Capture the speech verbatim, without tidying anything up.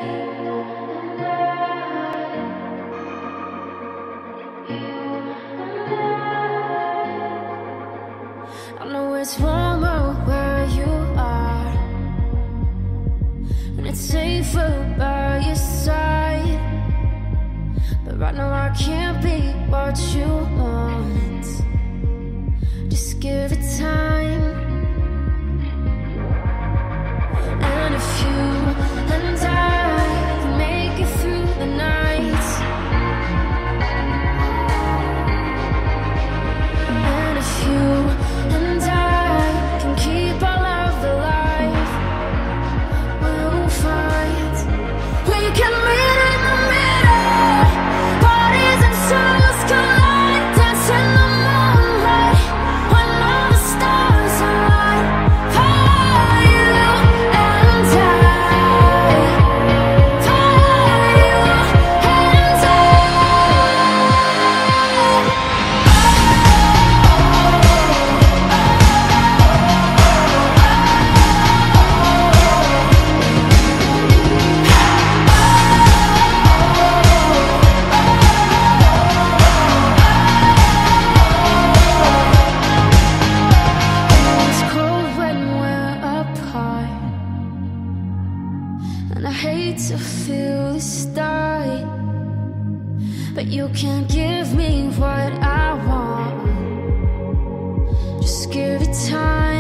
I know it's warmer where you are, and it's safer by your side. But right now I can't be what you want. Just give it time. And if you and I can make it through the night, and if you and I can keep our love alive, we'll find we can meet in the middle. Bodies and souls collide, dance in the moonlight when all the stars align. For you and I, for you and I. It's cold when we're apart, and I hate to feel this die, but you can't give me what I want. Just give it time.